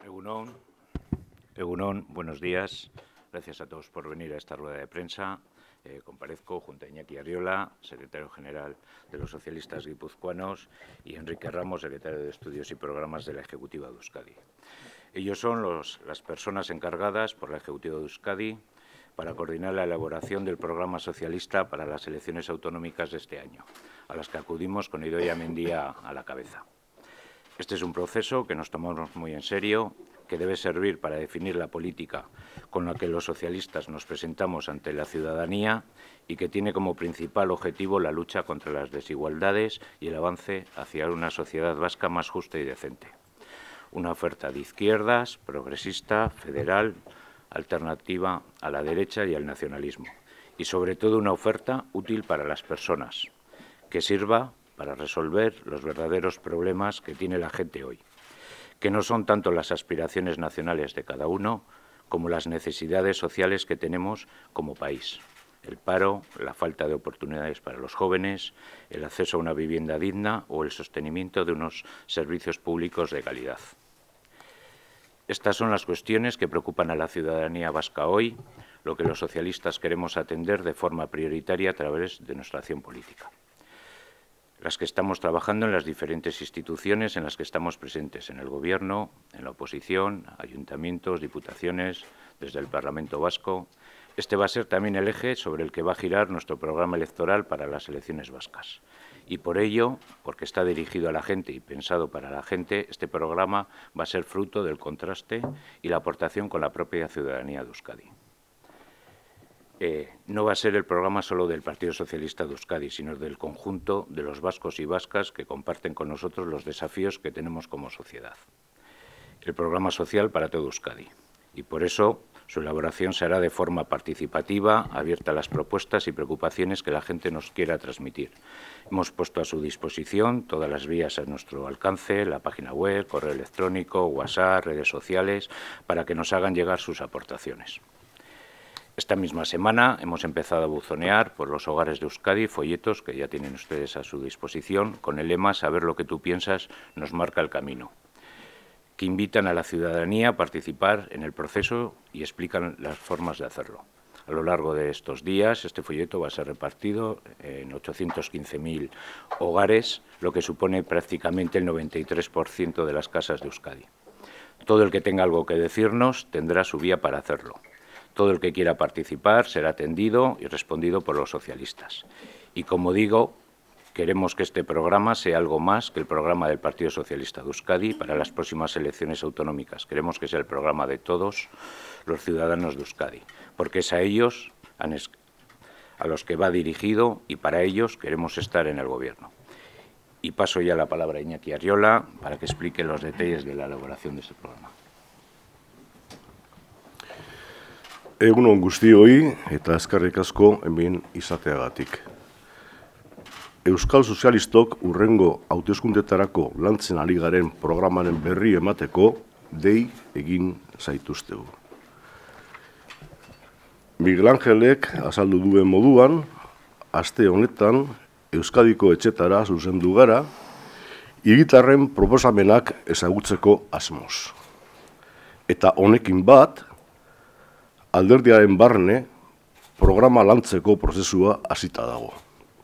Egunon. Egunon, buenos días. Gracias a todos por venir a esta rueda de prensa. Comparezco junto a Iñaki Arriola, secretario general de los socialistas guipuzcoanos, y Enrique Ramos, secretario de Estudios y Programas de la Ejecutiva de Euskadi. Ellos son las personas encargadas por la Ejecutiva de Euskadi para coordinar la elaboración del programa socialista para las elecciones autonómicas de este año, a las que acudimos con Idoia Mendia a la cabeza. Este es un proceso que nos tomamos muy en serio, que debe servir para definir la política con la que los socialistas nos presentamos ante la ciudadanía y que tiene como principal objetivo la lucha contra las desigualdades y el avance hacia una sociedad vasca más justa y decente. Una oferta de izquierdas, progresista, federal, alternativa a la derecha y al nacionalismo. Y sobre todo una oferta útil para las personas, que sirva para resolver los verdaderos problemas que tiene la gente hoy, que no son tanto las aspiraciones nacionales de cada uno como las necesidades sociales que tenemos como país. El paro, la falta de oportunidades para los jóvenes, el acceso a una vivienda digna o el sostenimiento de unos servicios públicos de calidad. Estas son las cuestiones que preocupan a la ciudadanía vasca hoy, lo que los socialistas queremos atender de forma prioritaria a través de nuestra acción política. Las que estamos trabajando en las diferentes instituciones en las que estamos presentes, en el Gobierno, en la oposición, ayuntamientos, diputaciones, desde el Parlamento Vasco. Este va a ser también el eje sobre el que va a girar nuestro programa electoral para las elecciones vascas. Y por ello, porque está dirigido a la gente y pensado para la gente, este programa va a ser fruto del contraste y la aportación con la propia ciudadanía de Euskadi. No va a ser el programa solo del Partido Socialista de Euskadi, sino del conjunto de los vascos y vascas que comparten con nosotros los desafíos que tenemos como sociedad. El programa social para todo Euskadi. Y por eso su elaboración se hará de forma participativa, abierta a las propuestas y preocupaciones que la gente nos quiera transmitir. Hemos puesto a su disposición todas las vías a nuestro alcance, la página web, correo electrónico, WhatsApp, redes sociales, para que nos hagan llegar sus aportaciones. Esta misma semana hemos empezado a buzonear por los hogares de Euskadi folletos que ya tienen ustedes a su disposición con el lema «Saber lo que tú piensas nos marca el camino», que invitan a la ciudadanía a participar en el proceso y explican las formas de hacerlo. A lo largo de estos días, este folleto va a ser repartido en 815.000 hogares, lo que supone prácticamente el 93% de las casas de Euskadi. Todo el que tenga algo que decirnos tendrá su vía para hacerlo. Todo el que quiera participar será atendido y respondido por los socialistas. Y, como digo, queremos que este programa sea algo más que el programa del Partido Socialista de Euskadi para las próximas elecciones autonómicas. Queremos que sea el programa de todos los ciudadanos de Euskadi, porque es a ellos a los que va dirigido y para ellos queremos estar en el Gobierno. Y paso ya la palabra a Iñaki Arriola para que explique los detalles de la elaboración de este programa. Egunon guztioi eta eskerrik asko hemen izateagatik. Euskal Sozialistok urrengo hauteskundetarako lantzen ari garen programaren berri emateko dei egin zaituztegu. Miguel Angelek azaldu duen moduan, aste honetan Euskadiko etxetara zuzendu gara, hiritarren proposamenak ezagutzeko asmoz. Eta honekin bat, alderdiaren barne programa lantzeko prozesua hasita dago.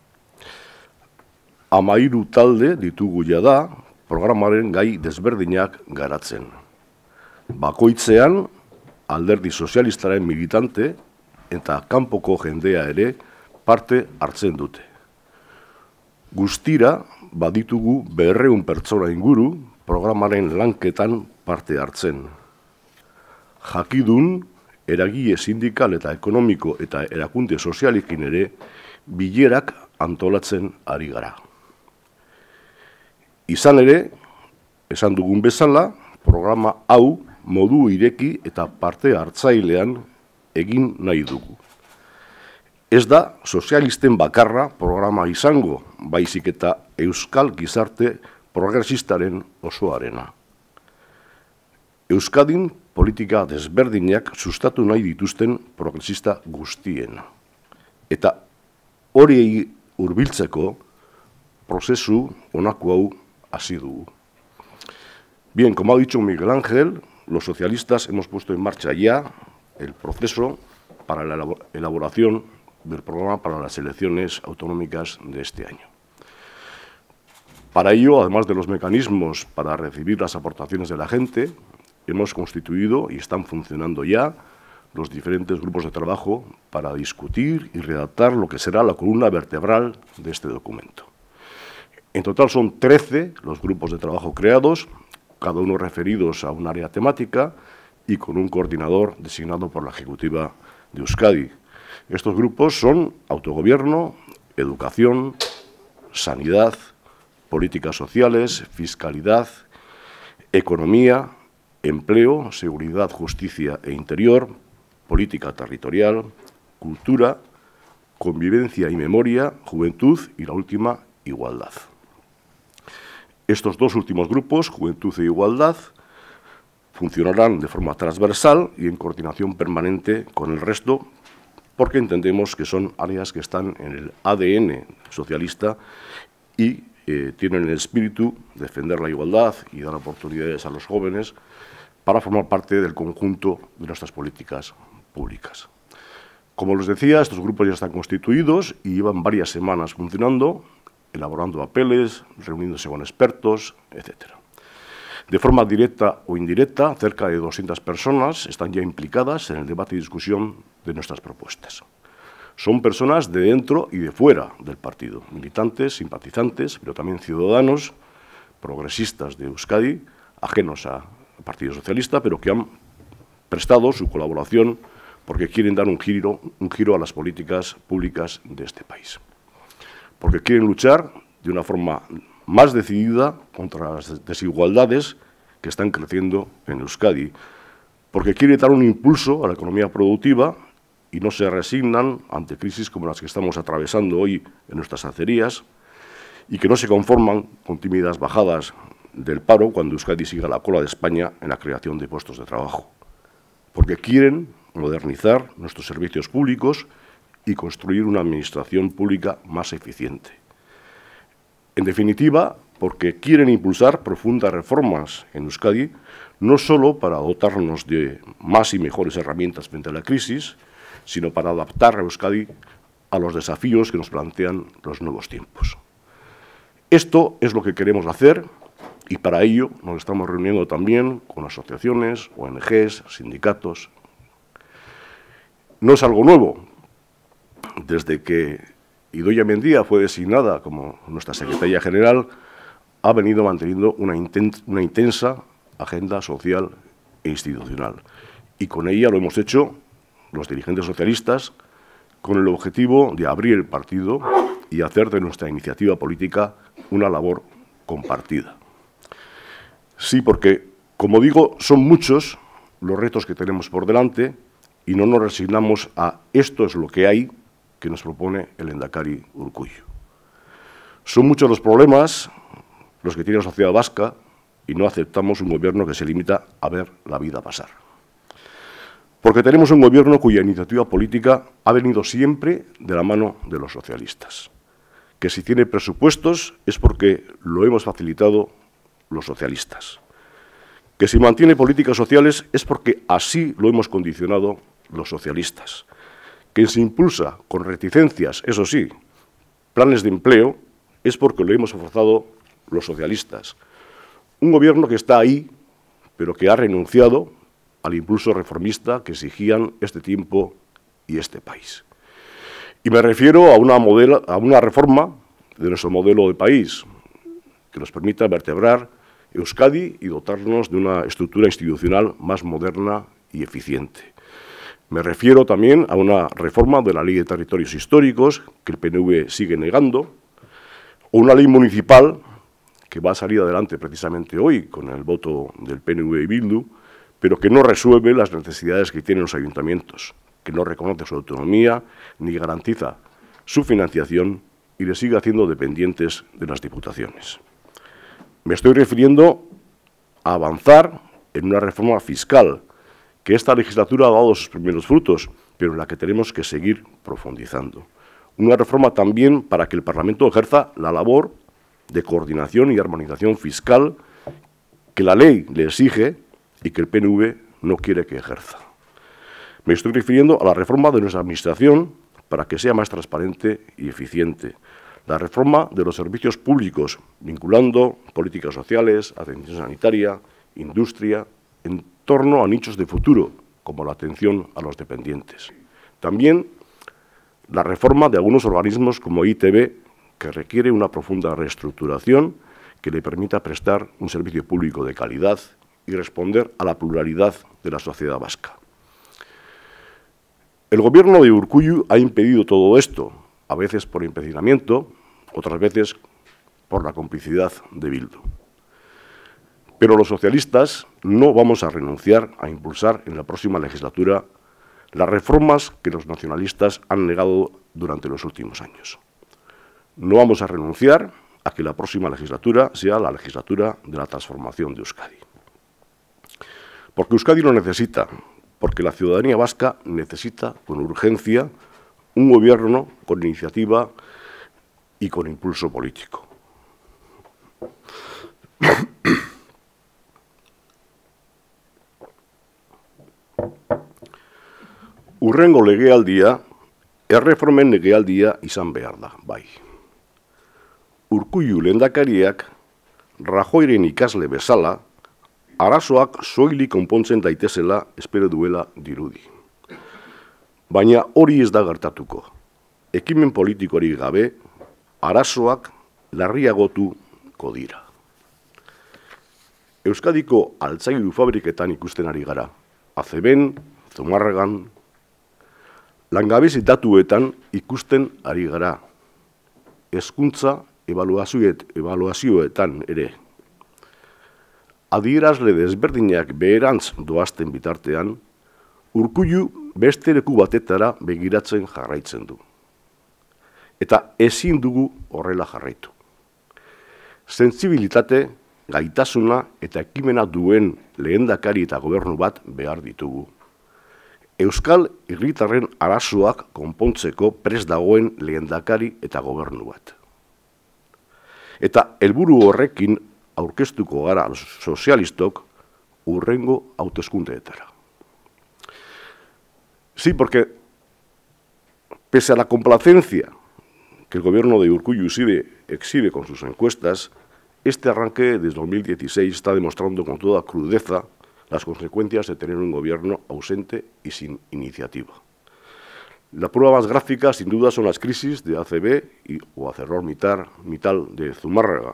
13 talde ditugu jada programaren gai desberdinak garatzen. Bakoitzean alderdi sozialistaren militante eta kanpoko jendea ere parte hartzen dute. Guztira baditugu 200 pertsona inguru programaren lanketan parte hartzen. Jakidun eragile sindikal eta ekonomiko eta erakunde sozialekin ere bilerak antolatzen ari gara. Izan ere, esan dugun bezala, programa hau modu ireki eta parte hartzailean egin nahi dugu. Ez da sozialisten bakarra programa izango, baizik eta euskal gizarte progresistaren osoarena. Euskadin politika desberdinak sustatu nahi dituzten progresista guztien. Eta hori hurbiltzeko prozesu honako hau hasi dugu. Bien, como ha dicho Miguel Ángel, los socialistas hemos puesto en marcha ya el proceso para la elaboración del programa para las elecciones autonómicas de este año. Para ello, además de los mecanismos para recibir las aportaciones de la gente, hemos constituido y están funcionando ya los diferentes grupos de trabajo para discutir y redactar lo que será la columna vertebral de este documento. En total son 13 los grupos de trabajo creados, cada uno referidos a un área temática y con un coordinador designado por la Ejecutiva de Euskadi. Estos grupos son autogobierno, educación, sanidad, políticas sociales, fiscalidad, economía, empleo, seguridad, justicia e interior, política territorial, cultura, convivencia y memoria, juventud y la última, igualdad. Estos dos últimos grupos, juventud e igualdad, funcionarán de forma transversal y en coordinación permanente con el resto, porque entendemos que son áreas que están en el ADN socialista y tienen el espíritu de defender la igualdad y dar oportunidades a los jóvenes para formar parte del conjunto de nuestras políticas públicas. Como les decía, estos grupos ya están constituidos y llevan varias semanas funcionando, elaborando papeles, reuniéndose con expertos, etc. De forma directa o indirecta, cerca de 200 personas están ya implicadas en el debate y discusión de nuestras propuestas. Son personas de dentro y de fuera del partido, militantes, simpatizantes, pero también ciudadanos, progresistas de Euskadi, ajenos al Partido Socialista, pero que han prestado su colaboración porque quieren dar un giro a las políticas públicas de este país. Porque quieren luchar de una forma más decidida contra las desigualdades que están creciendo en Euskadi, porque quieren dar un impulso a la economía productiva y no se resignan ante crisis como las que estamos atravesando hoy en nuestras acerías y que no se conforman con tímidas bajadas del paro cuando Euskadi siga a la cola de España en la creación de puestos de trabajo, porque quieren modernizar nuestros servicios públicos y construir una administración pública más eficiente. En definitiva, porque quieren impulsar profundas reformas en Euskadi, no solo para dotarnos de más y mejores herramientas frente a la crisis, sino para adaptar a Euskadi a los desafíos que nos plantean los nuevos tiempos. Esto es lo que queremos hacer y para ello nos estamos reuniendo también con asociaciones, ONGs, sindicatos. No es algo nuevo. Desde que Idoia Mendia fue designada como nuestra secretaria general, ha venido manteniendo una intensa agenda social e institucional. Y con ella lo hemos hecho los dirigentes socialistas con el objetivo de abrir el partido y hacer de nuestra iniciativa política una labor compartida. Sí, porque, como digo, son muchos los retos que tenemos por delante y no nos resignamos a esto es lo que hay que nos propone el Lehendakari Urkullu. Son muchos los problemas los que tiene la sociedad vasca y no aceptamos un gobierno que se limita a ver la vida pasar. Porque tenemos un gobierno cuya iniciativa política ha venido siempre de la mano de los socialistas. Que si tiene presupuestos es porque lo hemos facilitado los socialistas. Que si mantiene políticas sociales es porque así lo hemos condicionado los socialistas. Que se impulsa con reticencias, eso sí, planes de empleo, es porque lo hemos forzado los socialistas. Un gobierno que está ahí, pero que ha renunciado al impulso reformista que exigían este tiempo y este país. Y me refiero a una reforma de nuestro modelo de país que nos permita vertebrar Euskadi y dotarnos de una estructura institucional más moderna y eficiente. Me refiero también a una reforma de la Ley de Territorios Históricos que el PNV sigue negando, o una ley municipal que va a salir adelante precisamente hoy con el voto del PNV y Bildu, pero que no resuelve las necesidades que tienen los ayuntamientos, que no reconoce su autonomía ni garantiza su financiación y les sigue haciendo dependientes de las diputaciones. Me estoy refiriendo a avanzar en una reforma fiscal que esta legislatura ha dado sus primeros frutos, pero en la que tenemos que seguir profundizando. Una reforma también para que el Parlamento ejerza la labor de coordinación y armonización fiscal que la ley le exige y que el PNV no quiere que ejerza. Me estoy refiriendo a la reforma de nuestra Administración para que sea más transparente y eficiente, la reforma de los servicios públicos, vinculando políticas sociales, atención sanitaria, industria, en torno a nichos de futuro, como la atención a los dependientes. También la reforma de algunos organismos como ITV, que requiere una profunda reestructuración que le permita prestar un servicio público de calidad y responder a la pluralidad de la sociedad vasca. El Gobierno de Urkullu ha impedido todo esto, a veces por empecinamiento, otras veces por la complicidad de Bildu. Pero los socialistas no vamos a renunciar a impulsar en la próxima legislatura las reformas que los nacionalistas han negado durante los últimos años. No vamos a renunciar a que la próxima legislatura sea la legislatura de la transformación de Euskadi. Porque Euskadi lo necesita, porque la ciudadanía vasca necesita con urgencia un gobierno con iniciativa y con impulso político. Hurrengo legealdia, erreformen legealdia izan behar da, bai. Urkullu lehendakariak, Rajoyren ikasle bezala, arazoak soilik konpontzen daitezela espero duela dirudi. Baina hori ez da gertatuko. Ekimen politikorik gabe, arazoak larriagotuko dira. Euskadiko altzairu fabriketan ikusten ari gara. ACBen, Zumarragan, langabezi datuetan ikusten ari gara. Hezkuntza ebaluazioetan ere. Adierazle desberdinak beherantz doazten bitartean, Urkullu beste leku batetara begiratzen jarraitzen du. Eta ezin dugu horrela jarraitu. Sentsibilitate, gaitasuna eta ekimena duen lehendakari eta gobernu bat behar ditugu. Euskal herritarren arazoak konpontzeko prest dagoen lehendakari eta gobernu bat. Eta helburu horrekin aurkeztuko gara sozialistok hurrengo hauteskundeetara. Sí, porque pese a la complacencia que el gobierno de Urkullu exhibe con sus encuestas, este arranque de 2016 está demostrando con toda crudeza las consecuencias de tener un gobierno ausente y sin iniciativa. La prueba más gráfica, sin duda, son las crisis de ACB o ArcelorMittal de Zumárraga.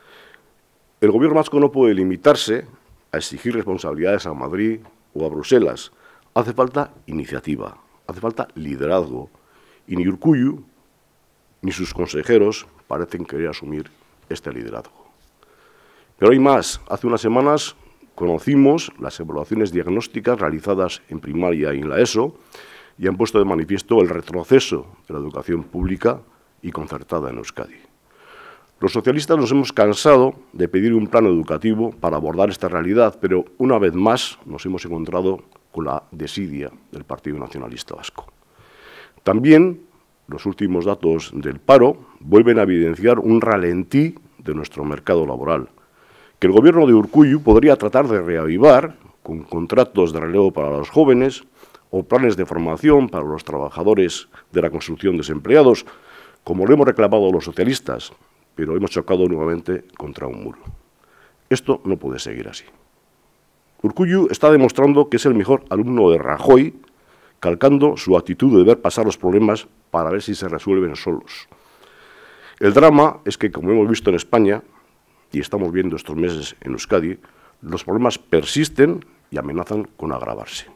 El gobierno vasco no puede limitarse a exigir responsabilidades a Madrid o a Bruselas. Hace falta iniciativa, hace falta liderazgo, y ni Urkullu ni sus consejeros parecen querer asumir este liderazgo. Pero hay más. Hace unas semanas conocimos las evaluaciones diagnósticas realizadas en primaria y en la ESO y han puesto de manifiesto el retroceso de la educación pública y concertada en Euskadi. Los socialistas nos hemos cansado de pedir un plan educativo para abordar esta realidad, pero una vez más nos hemos encontrado con la desidia del Partido Nacionalista Vasco. También los últimos datos del paro vuelven a evidenciar un ralentí de nuestro mercado laboral, que el gobierno de Urkullu podría tratar de reavivar con contratos de relevo para los jóvenes o planes de formación para los trabajadores de la construcción desempleados, como lo hemos reclamado los socialistas, pero hemos chocado nuevamente contra un muro. Esto no puede seguir así. Urkullu está demostrando que es el mejor alumno de Rajoy, calcando su actitud de ver pasar los problemas para ver si se resuelven solos. El drama es que, como hemos visto en España, y estamos viendo estos meses en Euskadi, los problemas persisten y amenazan con agravarse.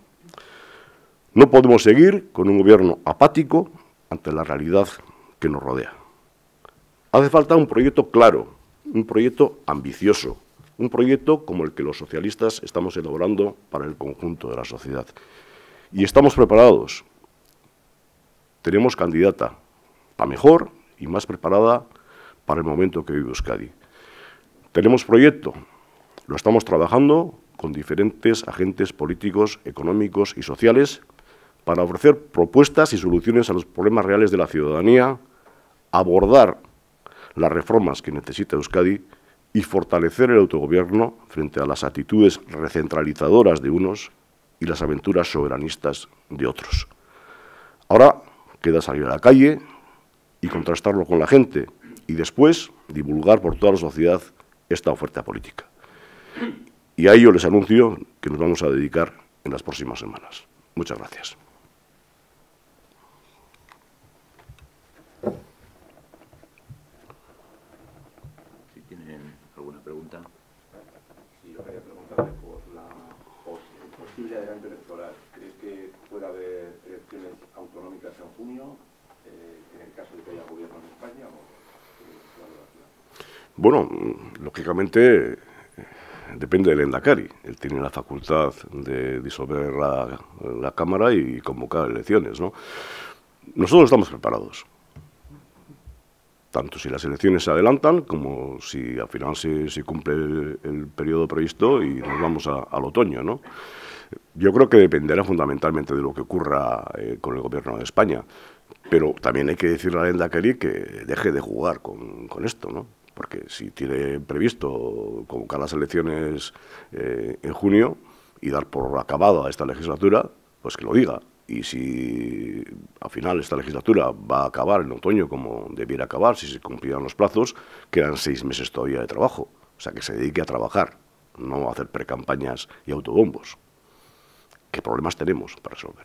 No podemos seguir con un gobierno apático ante la realidad que nos rodea. Hace falta un proyecto claro, un proyecto ambicioso, un proyecto como el que los socialistas estamos elaborando para el conjunto de la sociedad. Y estamos preparados. Tenemos candidata, la mejor y más preparada para el momento que vive Euskadi. Tenemos proyecto, lo estamos trabajando con diferentes agentes políticos, económicos y sociales para ofrecer propuestas y soluciones a los problemas reales de la ciudadanía, abordar las reformas que necesita Euskadi y fortalecer el autogobierno frente a las actitudes recentralizadoras de unos y las aventuras soberanistas de otros. Ahora queda salir a la calle y contrastarlo con la gente y después divulgar por toda la sociedad esta oferta política. Y a ello les anuncio que nos vamos a dedicar en las próximas semanas. Muchas gracias. Si tienen alguna pregunta. Sí, yo quería preguntarle por el posible adelanto electoral. ¿Cree que puede haber elecciones autonómicas en junio, en el caso de que haya gobierno en España? Bueno, lógicamente depende del Endacari. Él tiene la facultad de disolver la Cámara y convocar elecciones, ¿no? Nosotros estamos preparados. Tanto si las elecciones se adelantan como si al final se cumple el periodo previsto y nos vamos al otoño, ¿no? Yo creo que dependerá fundamentalmente de lo que ocurra con el Gobierno de España. Pero también hay que decirle al Endacari que deje de jugar con esto, ¿no? Porque si tiene previsto convocar las elecciones en junio y dar por acabada esta legislatura, pues que lo diga. Y si al final esta legislatura va a acabar en otoño como debiera acabar, si se cumplieran los plazos, quedan 6 meses todavía de trabajo. O sea, que se dedique a trabajar, no a hacer precampañas y autobombos. ¿Qué problemas tenemos para resolver?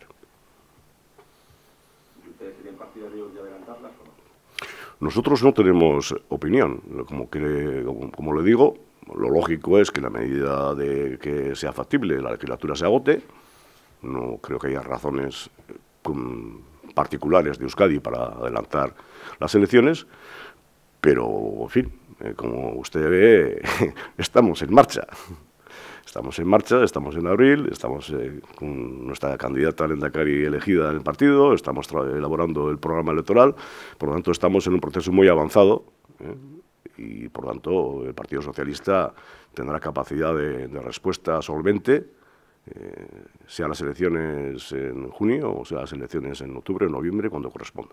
¿Y ustedes serían partidarios de adelantarlas o no? Nosotros no tenemos opinión. Como le digo, lo lógico es que en la medida de que sea factible la legislatura se agote. No creo que haya razones particulares de Euskadi para adelantar las elecciones, pero, en fin, como usted ve, estamos en marcha. Estamos en marcha, estamos en abril, estamos con nuestra candidata al Endacari elegida en el partido, estamos elaborando el programa electoral, por lo tanto estamos en un proceso muy avanzado y, por lo tanto, el Partido Socialista tendrá capacidad de respuesta solvente, sean las elecciones en junio o sean las elecciones en octubre o noviembre, cuando corresponda.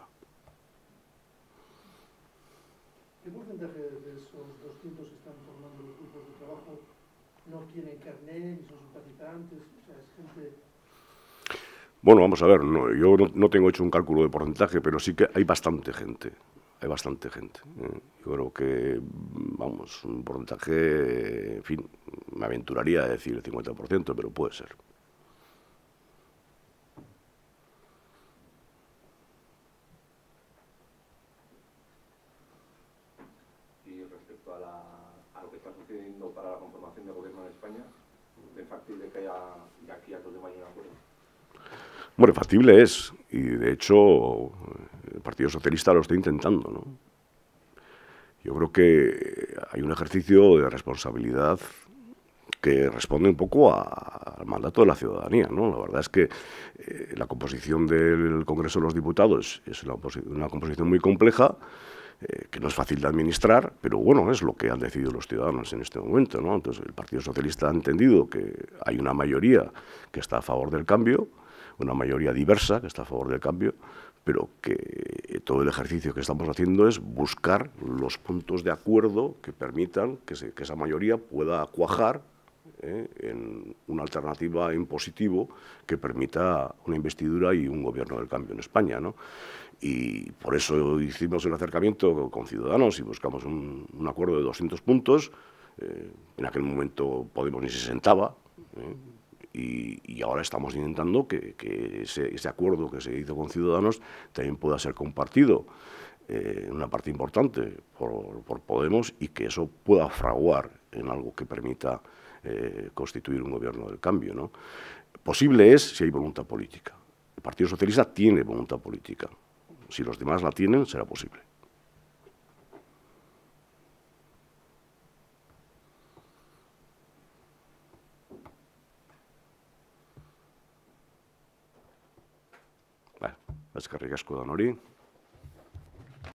¿Qué porcentaje de esos 200 que están formando los grupos de trabajo no tienen carné ni son simpatizantes? O sea, es gente... Bueno, vamos a ver, yo no tengo hecho un cálculo de porcentaje, pero sí que hay bastante gente. Hay bastante gente. Yo creo que, vamos, un porcentaje, en fin, me aventuraría a decir el 50%, pero puede ser. Y respecto a lo que está sucediendo para la conformación de gobierno en España, ¿es factible que haya de aquí a 2 de mayo un acuerdo? Bueno, factible es, y de hecho el Partido Socialista lo está intentando, ¿no? Yo creo que hay un ejercicio de responsabilidad que responde un poco al mandato de la ciudadanía, ¿no? La verdad es que la composición del Congreso de los Diputados es una composición muy compleja, que no es fácil de administrar, pero bueno, es lo que han decidido los ciudadanos en este momento, ¿no? Entonces, el Partido Socialista ha entendido que hay una mayoría que está a favor del cambio, una mayoría diversa que está a favor del cambio, pero que todo el ejercicio que estamos haciendo es buscar los puntos de acuerdo que permitan que esa mayoría pueda cuajar en una alternativa en positivo que permita una investidura y un gobierno del cambio en España, ¿no? Y por eso hicimos el acercamiento con Ciudadanos y buscamos un acuerdo de 200 puntos. En aquel momento Podemos ni se sentaba, y ahora estamos intentando que ese acuerdo que se hizo con Ciudadanos también pueda ser compartido en una parte importante por Podemos y que eso pueda fraguar en algo que permita constituir un gobierno del cambio, ¿no? Posible es si hay voluntad política. El Partido Socialista tiene voluntad política. Si los demás la tienen, será posible. Eskerrik asko danori.